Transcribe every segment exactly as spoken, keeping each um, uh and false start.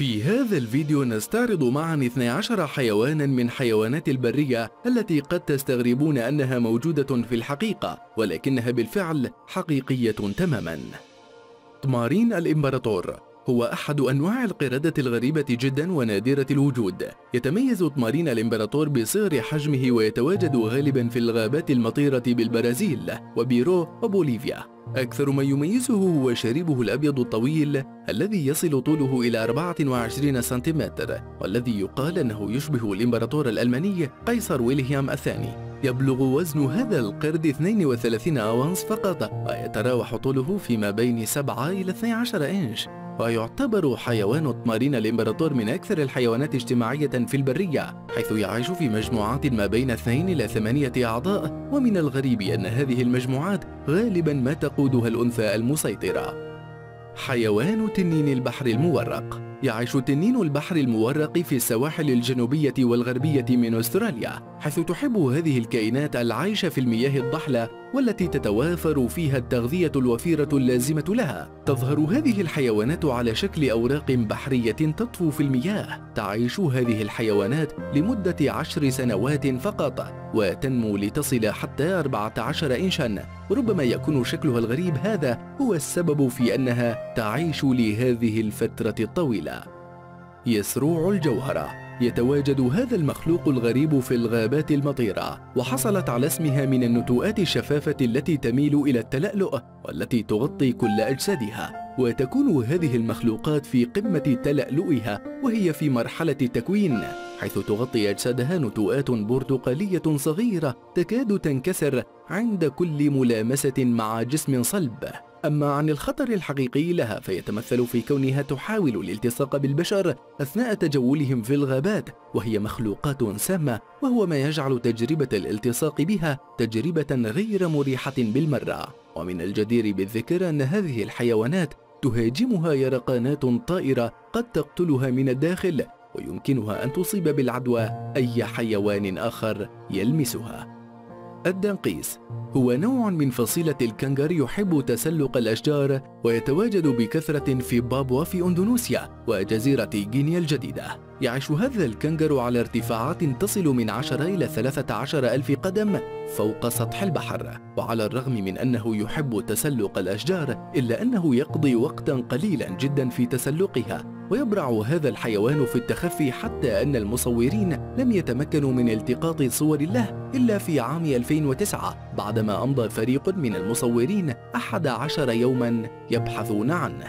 في هذا الفيديو نستعرض معا اثني عشر حيوانا من حيوانات البرية التي قد تستغربون أنها موجودة في الحقيقة، ولكنها بالفعل حقيقية تماما. طمارين الإمبراطور هو أحد أنواع القردة الغريبة جدا ونادرة الوجود. يتميز طمارين الإمبراطور بصغر حجمه ويتواجد غالبا في الغابات المطيرة بالبرازيل وبيرو وبوليفيا. أكثر ما يميزه هو شاربه الأبيض الطويل الذي يصل طوله إلى أربعة وعشرين سنتيمتر، والذي يقال أنه يشبه الإمبراطور الألماني قيصر ويلهيام الثاني. يبلغ وزن هذا القرد اثنين وثلاثين أونص فقط، ويتراوح طوله فيما بين سبعة إلى اثني عشر إنش. ويعتبر حيوان طمارين الإمبراطور من أكثر الحيوانات اجتماعية في البرية، حيث يعيش في مجموعات ما بين اثنين إلى ثمانية أعضاء، ومن الغريب أن هذه المجموعات غالبا ما تقودها الأنثى المسيطرة. حيوان تنين البحر المورق. يعيش تنين البحر المورق في السواحل الجنوبية والغربية من أستراليا، حيث تحب هذه الكائنات العيش في المياه الضحلة والتي تتوافر فيها التغذية الوفيرة اللازمة لها. تظهر هذه الحيوانات على شكل أوراق بحرية تطفو في المياه. تعيش هذه الحيوانات لمدة عشر سنوات فقط، وتنمو لتصل حتى أربعة عشر إنشا، وربما يكون شكلها الغريب هذا هو السبب في أنها تعيش لهذه الفترة الطويلة. يسروع الجوهرة. يتواجد هذا المخلوق الغريب في الغابات المطيرة، وحصلت على اسمها من النتوءات الشفافة التي تميل إلى التلألؤ والتي تغطي كل أجسادها. وتكون هذه المخلوقات في قمة تلألؤها وهي في مرحلة التكوين، حيث تغطي أجسادها نتوءات برتقالية صغيرة تكاد تنكسر عند كل ملامسة مع جسم صلب. أما عن الخطر الحقيقي لها فيتمثل في كونها تحاول الالتصاق بالبشر أثناء تجولهم في الغابات، وهي مخلوقات سامة، وهو ما يجعل تجربة الالتصاق بها تجربة غير مريحة بالمرة. ومن الجدير بالذكر أن هذه الحيوانات تهاجمها يرقانات طائرة قد تقتلها من الداخل، ويمكنها أن تصيب بالعدوى أي حيوان آخر يلمسها. الدنقيس هو نوع من فصيلة الكنغر يحب تسلق الأشجار، ويتواجد بكثرة في بابوا في أندونيسيا وجزيرة غينيا الجديدة. يعيش هذا الكنغر على ارتفاعات تصل من عشرة إلى ثلاثة عشر ألف قدم فوق سطح البحر، وعلى الرغم من أنه يحب تسلق الأشجار إلا أنه يقضي وقتا قليلا جدا في تسلقها. ويبرع هذا الحيوان في التخفي، حتى أن المصورين لم يتمكنوا من التقاط صور له إلا في عام ألفين وتسعة، بعدما أمضى فريق من المصورين أحد عشر يوما يبحثون عنه.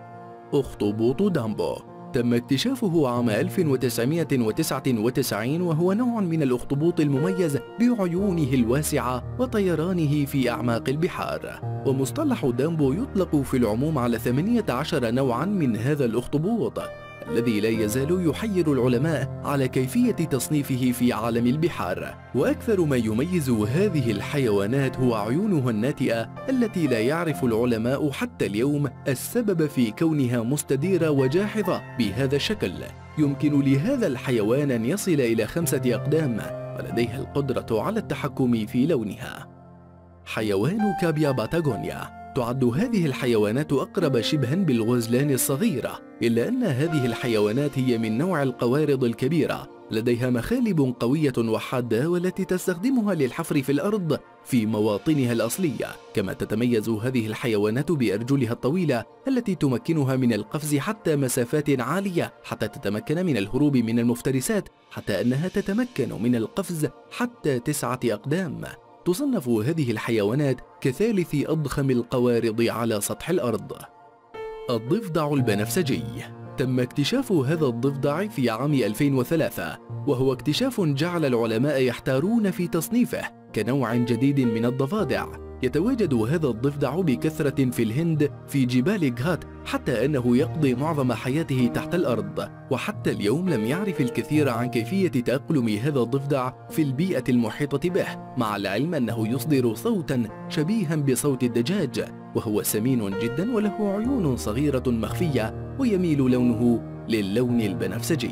أخطبوط دامبو. تم اكتشافه عام ألف وتسعمائة وتسعة وتسعين، وهو نوع من الأخطبوط المميز بعيونه الواسعة وطيرانه في أعماق البحار. ومصطلح دامبو يطلق في العموم على ثمانية عشر نوعا من هذا الأخطبوط، الذي لا يزال يحير العلماء على كيفية تصنيفه في عالم البحار. وأكثر ما يميز هذه الحيوانات هو عيونها الناتئة التي لا يعرف العلماء حتى اليوم السبب في كونها مستديرة وجاحظة بهذا الشكل. يمكن لهذا الحيوان أن يصل إلى خمسة أقدام، ولديها القدرة على التحكم في لونها. حيوان كابيا باتاغونيا. تعد هذه الحيوانات أقرب شبها بالغزلان الصغيرة، إلا أن هذه الحيوانات هي من نوع القوارض الكبيرة، لديها مخالب قوية وحادة والتي تستخدمها للحفر في الأرض في مواطنها الأصلية. كما تتميز هذه الحيوانات بأرجلها الطويلة التي تمكنها من القفز حتى مسافات عالية، حتى تتمكن من الهروب من المفترسات، حتى أنها تتمكن من القفز حتى تسعة أقدام. تصنف هذه الحيوانات كثالث أضخم القوارض على سطح الأرض. الضفدع البنفسجي. تم اكتشاف هذا الضفدع في عام ألفين وثلاثة، وهو اكتشاف جعل العلماء يحتارون في تصنيفه كنوع جديد من الضفادع. يتواجد هذا الضفدع بكثرة في الهند في جبال غات، حتى أنه يقضي معظم حياته تحت الأرض. وحتى اليوم لم يعرف الكثير عن كيفية تأقلم هذا الضفدع في البيئة المحيطة به، مع العلم أنه يصدر صوتا شبيها بصوت الدجاج، وهو سمين جدا وله عيون صغيرة مخفية، ويميل لونه للون البنفسجي.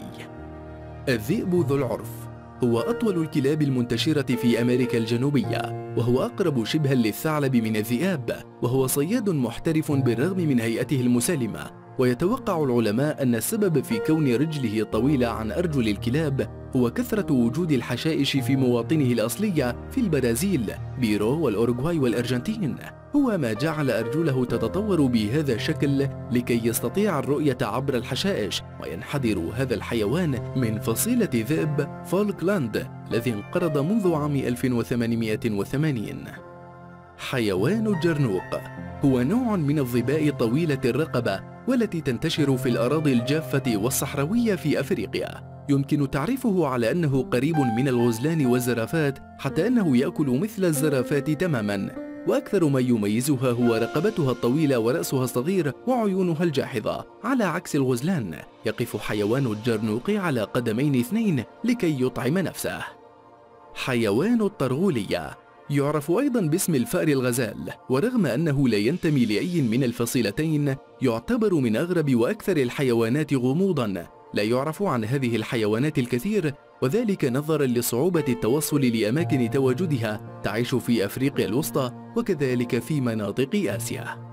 الذئب ذو العرف هو أطول الكلاب المنتشرة في أمريكا الجنوبية، وهو أقرب شبها للثعلب من الذئاب، وهو صياد محترف بالرغم من هيئته المسالمة. ويتوقع العلماء أن السبب في كون رجله طويلة عن أرجل الكلاب هو كثرة وجود الحشائش في مواطنه الأصلية في البرازيل، بيرو والأوروغواي والأرجنتين، هو ما جعل أرجله تتطور بهذا الشكل لكي يستطيع الرؤية عبر الحشائش. وينحدر هذا الحيوان من فصيلة ذئب فولكلاند الذي انقرض منذ عام ألف وثمانمائة وثمانين. حيوان الجرنوق هو نوع من الظباء طويلة الرقبة والتي تنتشر في الأراضي الجافة والصحراوية في أفريقيا. يمكن تعريفه على أنه قريب من الغزلان والزرافات، حتى أنه يأكل مثل الزرافات تماما، وأكثر ما يميزها هو رقبتها الطويلة ورأسها الصغير وعيونها الجاحظة. على عكس الغزلان، يقف حيوان الجرنوق على قدمين اثنين لكي يطعم نفسه. حيوان الطرغولية يعرف أيضا باسم الفأر الغزال، ورغم أنه لا ينتمي لأي من الفصيلتين يعتبر من أغرب وأكثر الحيوانات غموضا. لا يعرف عن هذه الحيوانات الكثير، وذلك نظرا لصعوبة التوصل لأماكن تواجدها. تعيش في أفريقيا الوسطى وكذلك في مناطق آسيا.